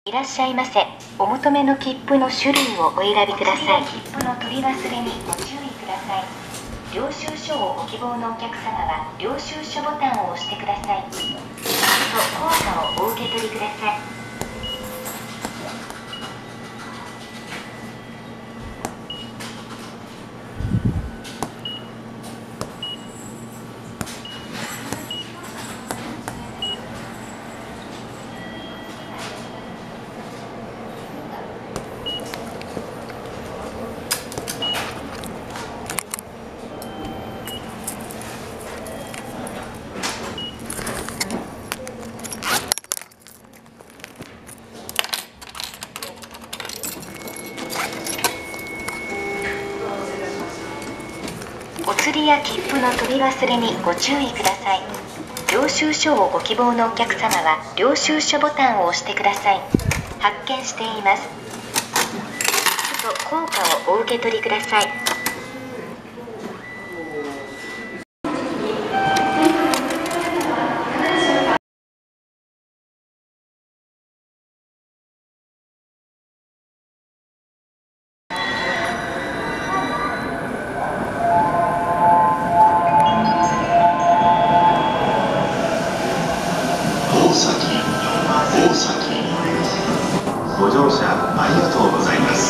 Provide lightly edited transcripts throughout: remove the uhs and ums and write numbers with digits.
いらっしゃいませ。お求めの切符の種類をお選びください。切符の取り忘れにご注意ください。領収書をご希望のお客様は領収書ボタンを押してください。と硬貨をお受け取りください。お釣りや切符の取り忘れにご注意ください。領収書をご希望のお客様は領収書ボタンを押してください。発券しています。と硬貨をお受け取りください。 ご乗車ありがとうございます。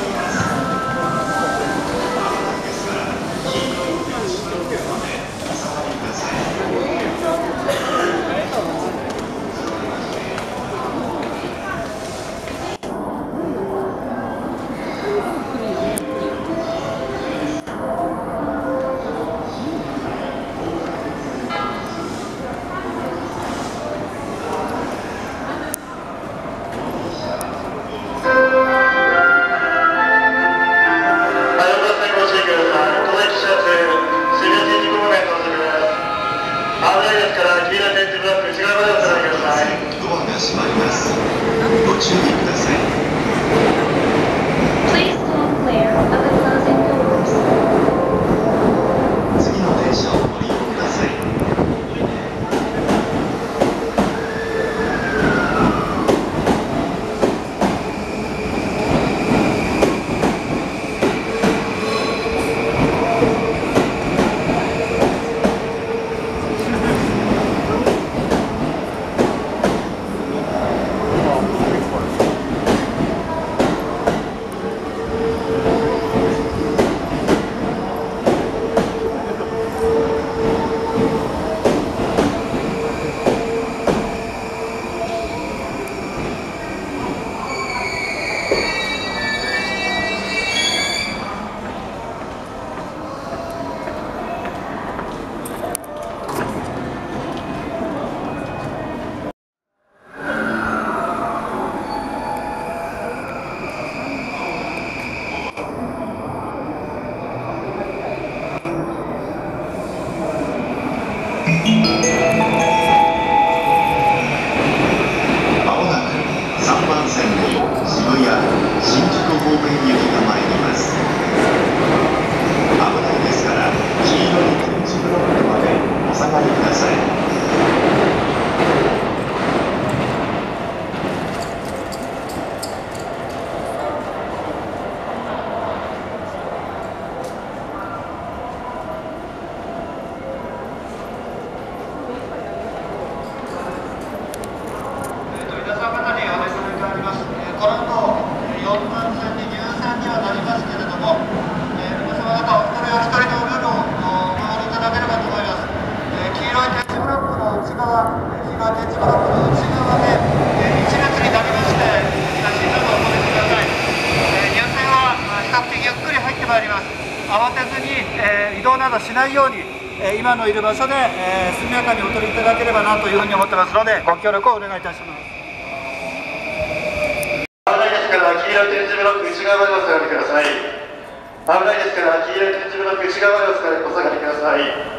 ドアが閉まります。ご注意ください。次の電車をご利用ください。まもなく3番線に渋谷、新宿方面行きが参ります。危ないですから黄色い点字ブロックまでお下がりください。 この後4番線に入線にはなりますけれども、皆様方お一人お一人のルールをお守りいただければと思います。黄色い点字ブロックの内側、黄色い点字ブロックの内側で、一列になりまして、皆しいルールをお守りください。入線は比較的ゆっくり入ってまいります。慌てずに、移動などしないように、今のいる場所で、速やかにお取りいただければなというふうに思ってますので、ご協力をお願いいたします。危ないですから黄色い点字ブロック内側までお下がりください。危ないですから黄色い点字ブロック内側までお下がりください。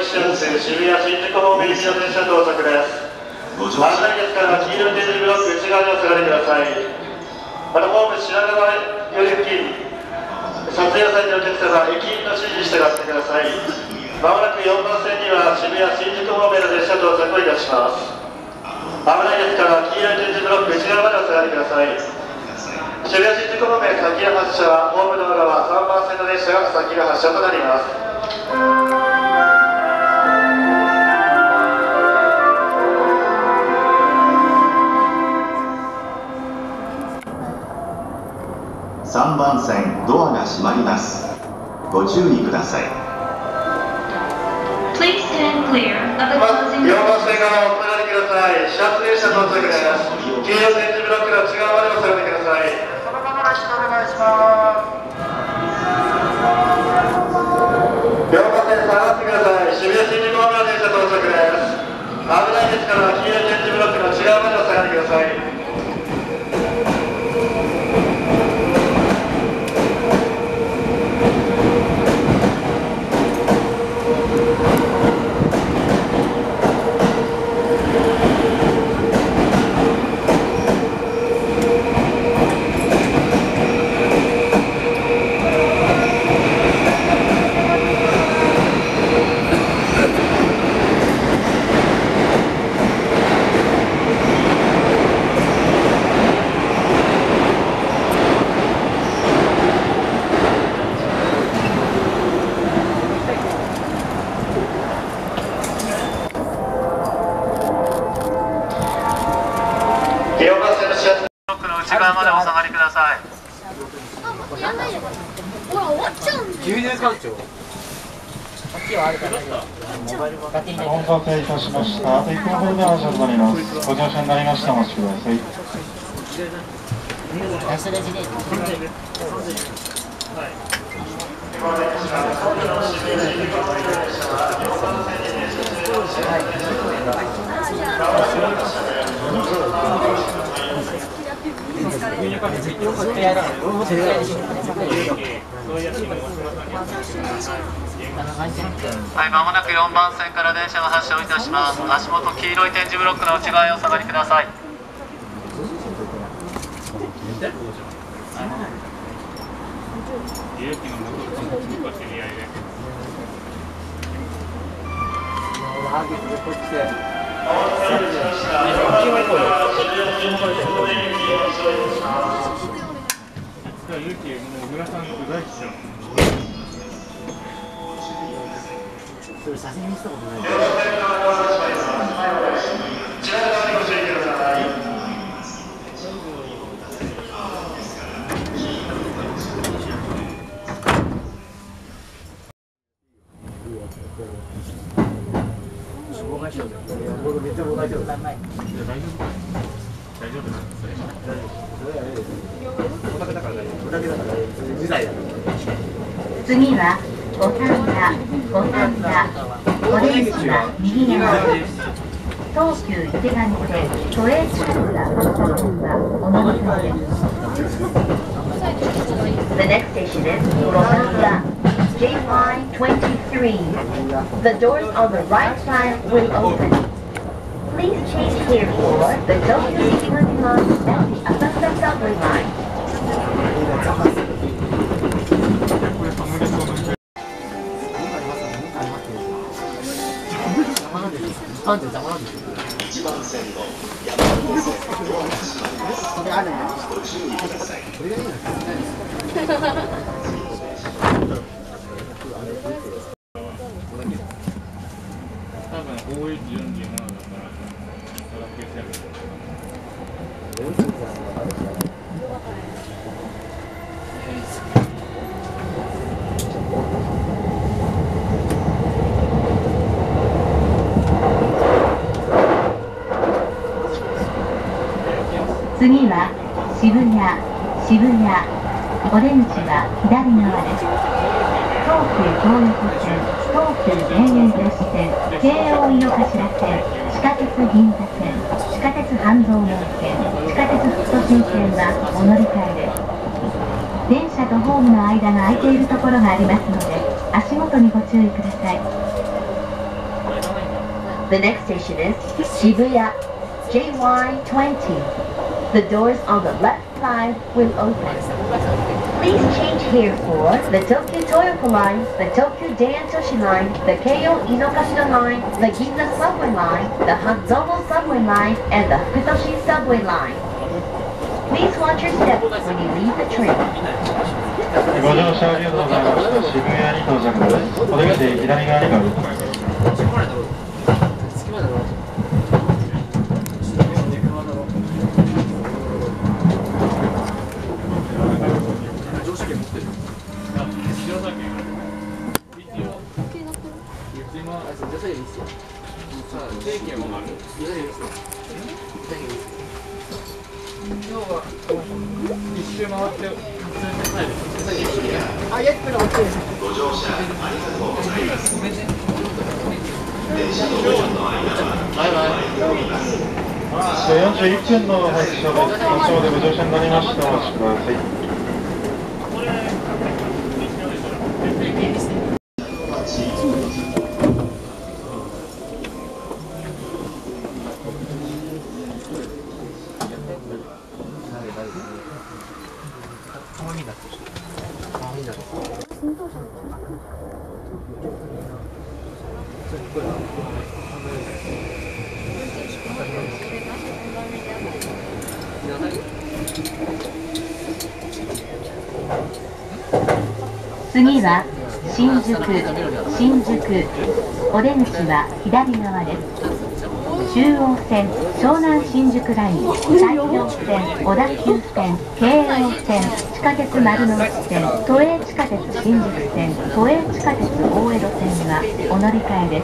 始発渋谷新宿方面行きの電車到着です。案内ですから黄色い点字ブロック内側にお下がりください。またホーム品川より付近撮影されたお客様、駅員の指示に従ってください。まもなく4番線には渋谷新宿方面の電車到着をいたします。危ないですから黄色い点字ブロック内側までお下がりください。渋谷新宿方面先の発車はホームの裏は3番線の電車が先の発車となります。 3番線ドアが閉まります。ご注意ください。 Please stand clear of the closing 4番線からお下がりください。始発電車到着です。黄色い点字ブロックの内側までお下がりください。 そのまま列車お願いします。 4番線下がってください。渋谷新宿方面の電車到着です。危ないですから黄色い点字ブロックの内側までお下がりください。内側までお下がりください。 牛乳館長。 お待たせいたしました。あと1分ほどで発車となります。ご乗車になりましたらお待ちください。 はい、まもなく4番線から電車が発車をいたします。足元黄色い点字ブロックの内側へお下がりください。 それ写真にしたことない。 次は五反田、オレンジは右側です。東急池上線都営地下鉄はお乗り換えです。The next station is 五反田 J Line 23. The doors on the right side will open. Please change here for the Tokyo Ikegami line and the Asakusa subway line. パンって邪魔なんですよ。 1番線の山手線ドアが閉まります。ご注意ください。 多分 OH47 だから次は渋谷、オレンジは左側です。東急東横線、東急田園都市線、京王井の頭線、地下鉄銀座線、地下鉄半蔵門線、地下鉄副都心線はお乗り換えです。電車とホームの間が空いているところがありますので、足元にご注意ください。 The next station is Shibuya JY20. The doors on the left side will open. Please change here for the Tokyo Toyoko Line, the Tokyo Daitoshi Line, the Keio Inokashira Line, the Ginza Subway Line, the Hanzono Subway Line, and the Futoshi Subway Line. Please watch your step when you leave the train. ご乗車ありがとうございました。渋谷に到着です。お出口左側にご利用ください。 ご乗車ありがとうございます。電車とホームの間は空いております。 41分の発車です。発車までご乗車になりました。お待ちください。 次は新宿、お出口は左側です。中央線、湘南新宿ライン、埼京線、小田急線、京王線、地下鉄丸の内線、都営地下鉄新宿線、都営地下鉄大江戸線はお乗り換えです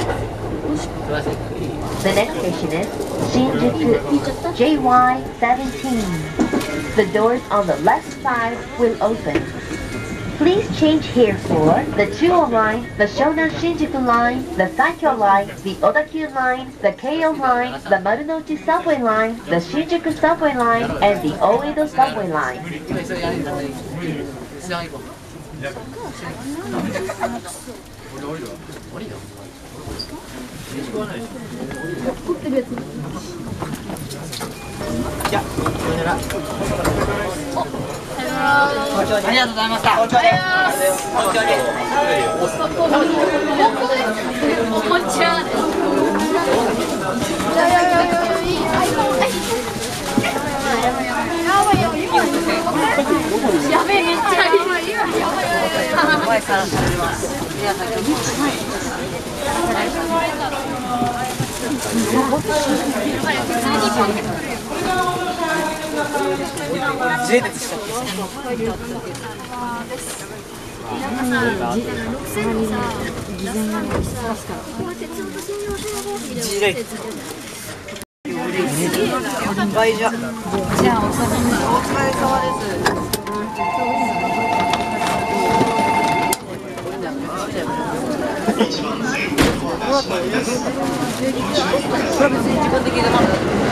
。The next station is Shinjuku JY17. The doors on the left side will open. Please change here for the Chuo Line, the Shonan Shinjuku Line, the Saikyo Line, the Odakyu Line, the Keio Line, the Marunouchi Subway Line, the Shinjuku Subway Line, and the Oedo Subway Line. じゃあ、さよなら。ありがとうございました。お茶で。 やべえ、めっちゃいい。 自衛鉄したっけ？倍じゃ。じゃあお疲れ様です。 1番線ご発車です。 これ別に自分で聞いてます。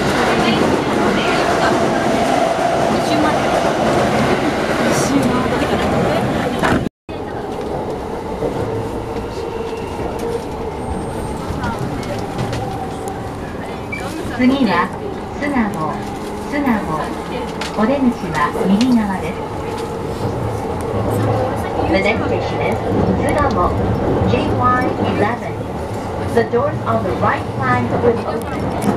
次は巣鴨、お出口は右側です。The next station is Sugamo JY11. The doors on the right side will open.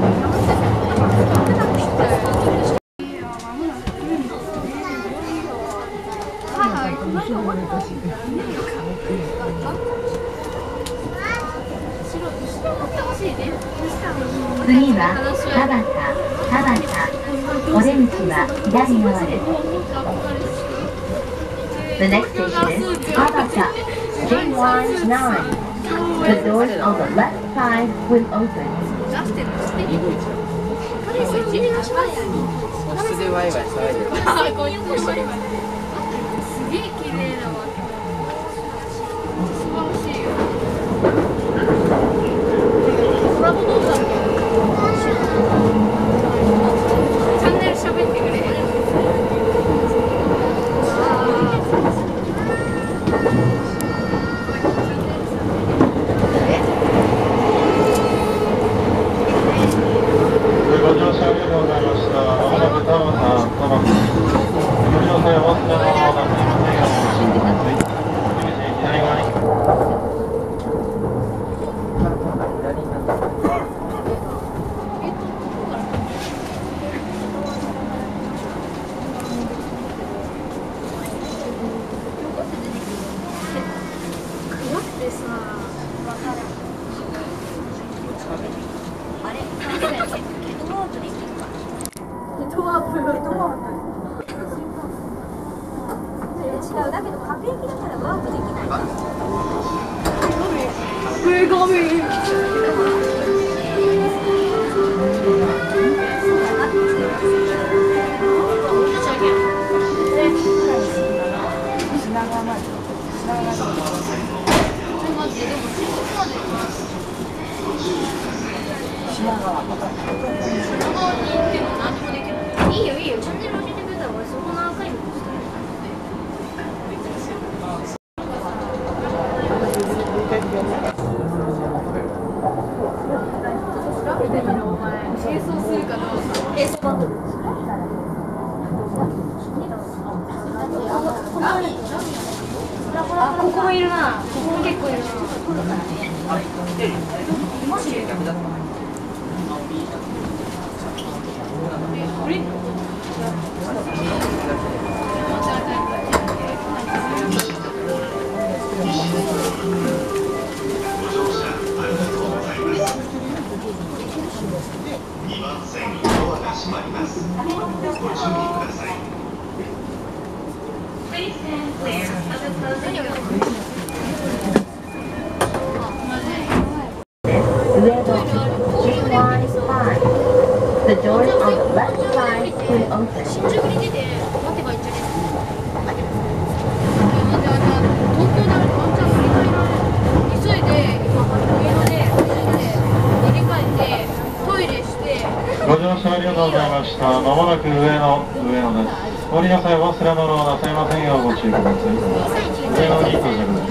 次は田端、お出口は左側です。The next station is Habata JY9. The doors on the left side will open. 個室でワイワイ騒いでる。 すげえ綺麗だわ。素晴らしいよ。コラボ動画チャンネル喋ってくれ。 違うだけど各駅だからワープできない。いいよいいよ、チャンネル教えてくれたら俺そこのアーカイブにしたい。あ、ここもいるな。ここも結構いるな。マジで？ ご乗車ありがとうございます。2番線ドアが閉まります。ご注意ください。 The doors on the left side will open. 新宿に出て待てばいいんじゃねえの？東京でワンチャン乗り換えられる。急いで今上野で入れ替えてトイレして。 ご乗車ありがとうございました。まもなく上野です。降りの際忘れ物をなさいませんようご注意ください。上野に到着です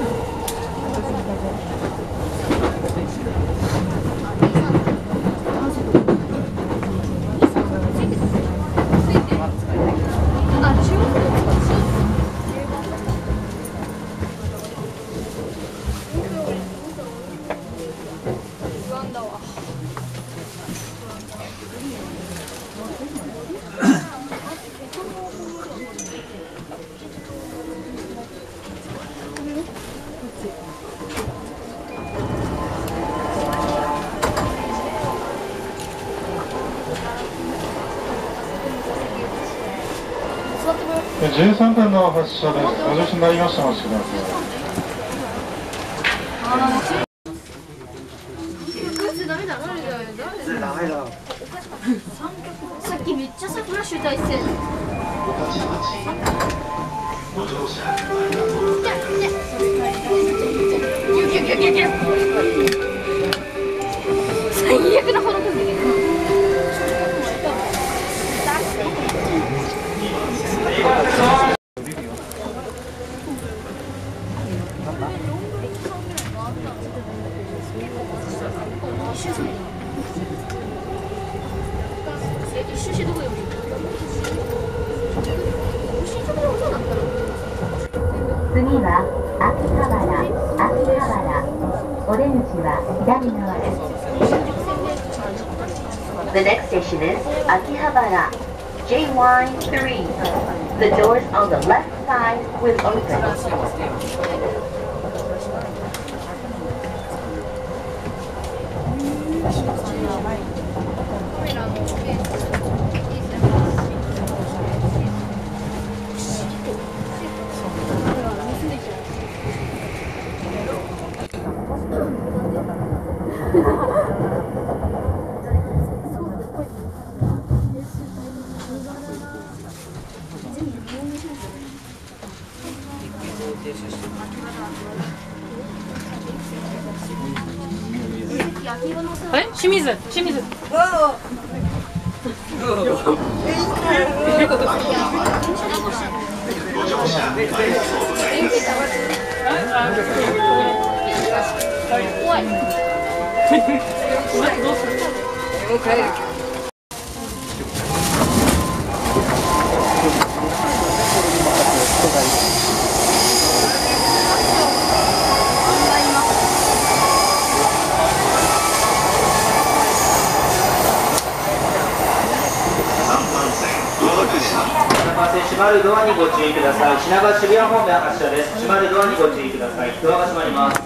。13分の発車です。ご乗車になりました。お待ちください。 さっきめっちゃさフラッシュ大戦。 ご乗車ありがとうございます。 最悪なほどくんだけど。 次は秋葉原。お出口は左側です。The next station is Akihabara. JY3. The doors on the left side will open. あれ清水怖い。 どうする？もう帰る。 閉まるドアにご注意ください。品川渋谷方面発車です。閉まるドアにご注意ください。ドアが閉まります。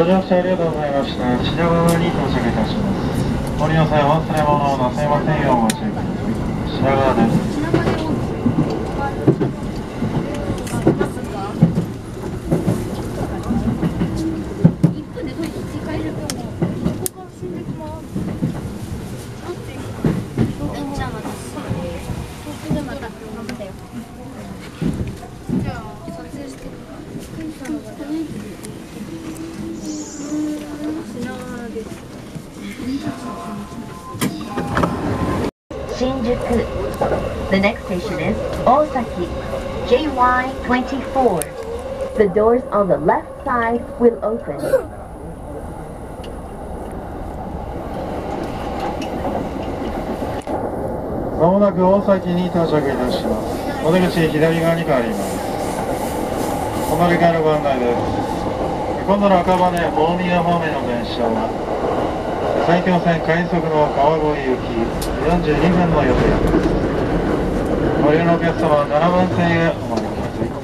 ご乗車ありがとうございました。品川に到着いたします。降りの際忘れ物をなさいませんようご注意ください。品川です。 新宿 The next station is Osaki JY24 The doors on the left side will open まもなく大崎に到着いたします。お出口左側に変わります。お乗り換えのご案内です。今度の赤羽大宮方面の電車は埼京線快速の川越行き42分の予定です。ご利用のお客様は7番線へお参りください。